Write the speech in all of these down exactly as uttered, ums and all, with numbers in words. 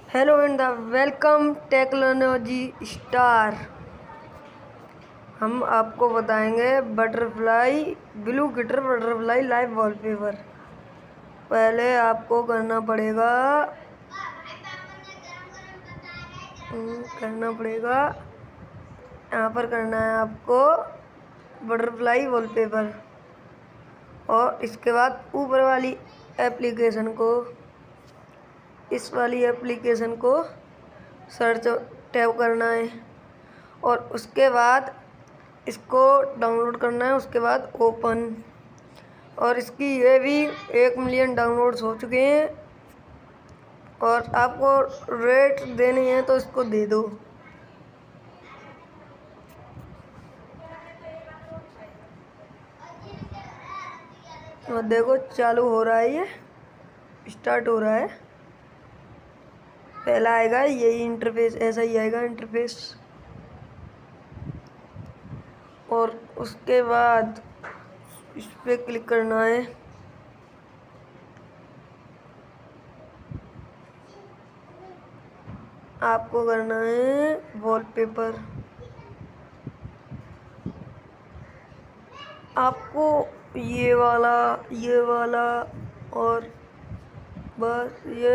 Hello and the welcome technology star. हम आपको बताएंगे butterfly blue glitter butterfly live wallpaper. पहले आपको करना पड़ेगा करना पड़ेगा यहाँ पर करना है आपको बटरफ्लाई वॉलपेपर, और इसके बाद ऊपर वाली एप्लीकेशन को इस वाली एप्लीकेशन को सर्च टैब करना है और उसके बाद इसको डाउनलोड करना है। उसके बाद ओपन, और इसकी ये भी एक मिलियन डाउनलोड्स हो चुके हैं और आपको रेट देनी है तो इसको दे दो। और देखो चालू हो रहा है, ये स्टार्ट हो रहा है। पहला आएगा यही इंटरफेस, ऐसा ही आएगा इंटरफेस, और उसके बाद इस पे क्लिक करना है। आपको करना है वॉलपेपर। आपको ये वाला ये वाला और बस ये,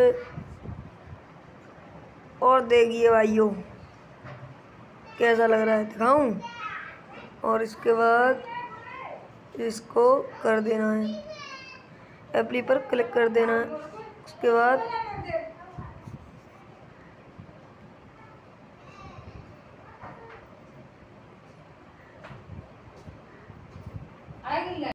और देखिए भाइयों कैसा लग रहा है, दिखाऊं। और इसके बाद इसको कर देना है, एप्ली पर क्लिक कर देना है। उसके बाद